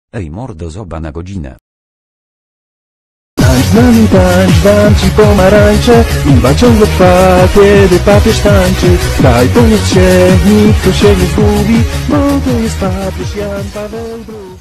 Ej mordo, zoba na godzinę. Tańcz z nami, tańcz, dam ci pomarańcze. Imba ciągle trwa, kiedy papież tańczy. Daj pomóc się, nikt tu się nie zgubi, bo to jest papież Jan Paweł II.